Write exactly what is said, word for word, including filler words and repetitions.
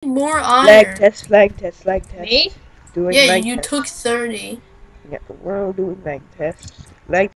more Lag iron. test, lag test, lag test. Me? Doing Yeah, lag you test. took thirty. Yeah, we're all doing lag tests. Lag